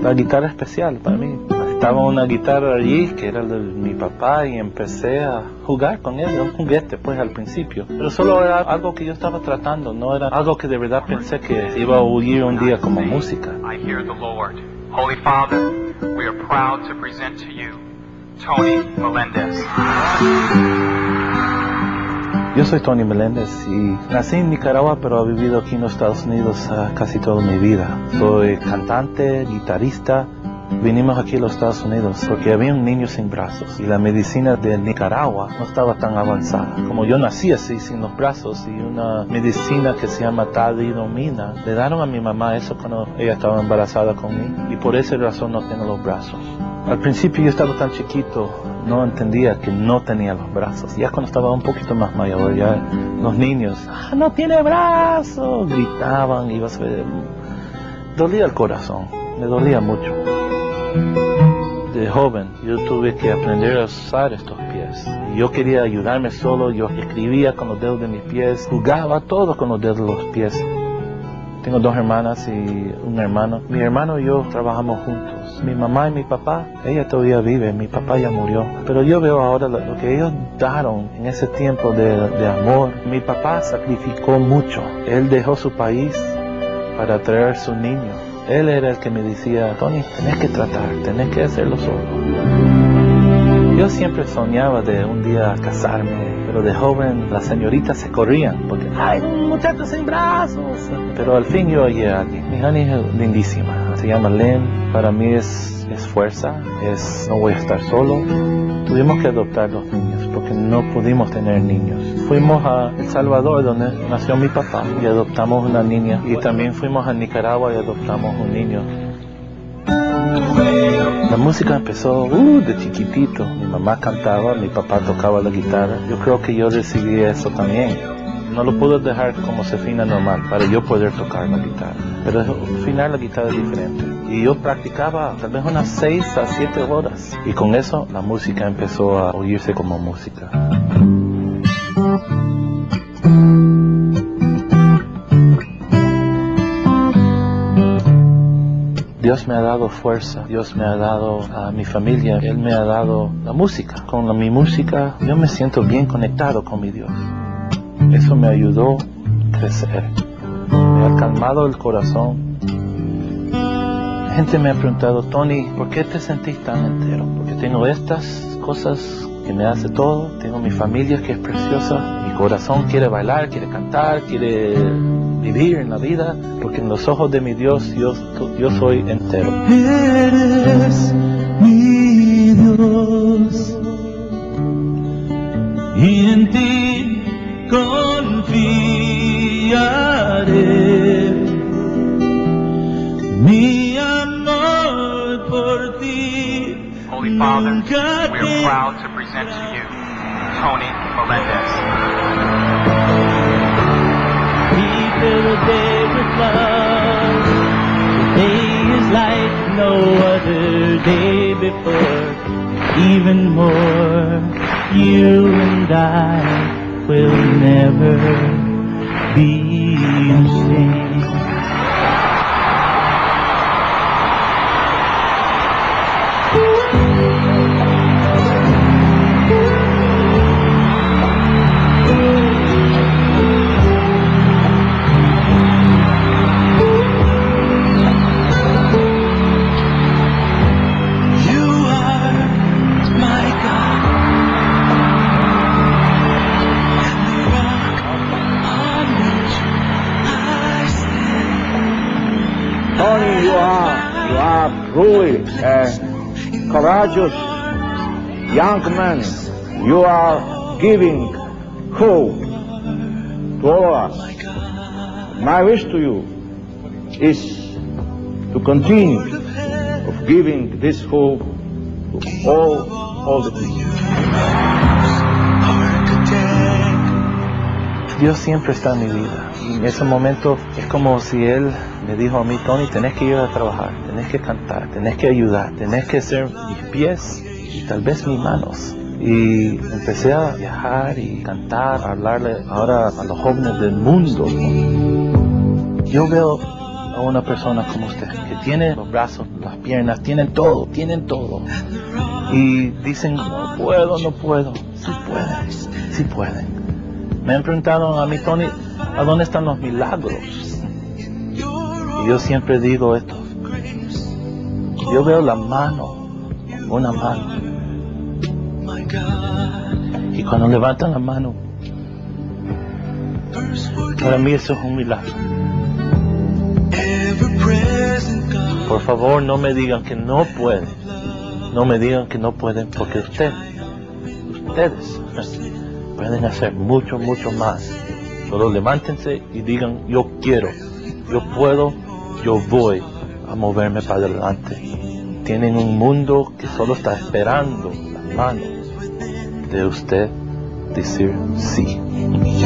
la guitarra especial para mí. Estaba una guitarra allí que era de mi papá y empecé a jugar con ella, un juguete pues al principio. Pero solo era algo que yo estaba tratando, no era algo que de verdad pensé que iba a oír un día como música. I hear the Lord. Holy Father, we are proud to present to you Tony Melendez. Yo soy Tony Melendez y nací en Nicaragua, pero he vivido aquí en los Estados Unidos casi toda mi vida. Soy cantante, guitarrista. Vinimos aquí a los Estados Unidos porque había un niño sin brazos y la medicina de Nicaragua no estaba tan avanzada. Como yo nací así, sin los brazos, y una medicina que se llama talidomida, le dieron a mi mamá eso cuando ella estaba embarazada conmigo y por esa razón no tengo los brazos. Al principio yo estaba tan chiquito, no entendía que no tenía los brazos. Ya cuando estaba un poquito más mayor, ya los niños, no tiene brazos, gritaban, iba a ser... Dolía el corazón, me dolía mucho. De joven yo tuve que aprender a usar estos pies. Yo quería ayudarme solo, yo escribía con los dedos de mis pies, jugaba todo con los dedos de los pies. Tengo 2 hermanas y un hermano. Mi hermano y yo trabajamos juntos. Mi mamá y mi papá, ella todavía vive, mi papá ya murió. Pero yo veo ahora lo que ellos dieron en ese tiempo de amor. Mi papá sacrificó mucho. Él dejó su país para traer su niño. Él era el que me decía, Tony, tenés que tratar, tenés que hacerlo solo. Yo siempre soñaba de un día casarme, pero de joven las señoritas se corrían porque ¡ay, un muchacho sin brazos! Pero al fin yo hallé a alguien. Mi honey es lindísima, se llama Lynn. Para mí es fuerza, no voy a estar solo. Tuvimos que adoptar 2 niños porque no pudimos tener niños. Fuimos a El Salvador, donde nació mi papá, y adoptamos una niña. Y también fuimos a Nicaragua y adoptamos un niño. La música empezó de chiquitito. Mi mamá cantaba, mi papá tocaba la guitarra. Yo creo que yo recibí eso también. No lo puedo dejar como se afina normal para yo poder tocar la guitarra. Pero afinar la guitarra es diferente. Y yo practicaba tal vez unas 6 a 7 horas. Y con eso la música empezó a oírse como música. Dios me ha dado fuerza, Dios me ha dado a mi familia, Él me ha dado la música. Con mi música yo me siento bien conectado con mi Dios. Eso me ayudó a crecer, me ha calmado el corazón. La gente me ha preguntado, Tony, ¿por qué te sentís tan entero? Porque tengo estas cosas que me hace todo, tengo mi familia que es preciosa, mi corazón quiere bailar, quiere cantar, quiere vivir en la vida, porque en los ojos de mi Dios yo soy entero. Eres mi Dios y en ti confiaré. Mi amor por ti. Holy Father, we are proud to present to you Tony Melendez. Fill the day with love. Today is like no other day before. Even more, you and I will never be the same. Tony, you are truly a courageous young man. You are giving hope to all of us. My wish to you is to continue of giving this hope to all the people. Dios siempre está en mi vida. Y en ese momento es como si Él me dijo a mí, Tony, tenés que ir a trabajar, tenés que cantar, tenés que ayudar, tenés que ser mis pies y tal vez mis manos. Y empecé a viajar y cantar, a hablarle ahora a los jóvenes del mundo. Yo veo a una persona como usted, que tiene los brazos, las piernas, tienen todo, y dicen, no puedo, sí pueden. Me han preguntado a mí, Tony, ¿a dónde están los milagros? Y yo siempre digo esto, yo veo la mano, una mano, y cuando levantan la mano, para mí eso es un milagro. Por favor, no me digan que no pueden. No me digan que no pueden, porque ustedes pueden hacer mucho más. Solo levántense y digan, yo quiero, yo puedo, yo voy a moverme para adelante. Tienen un mundo que solo está esperando las manos de usted decir sí.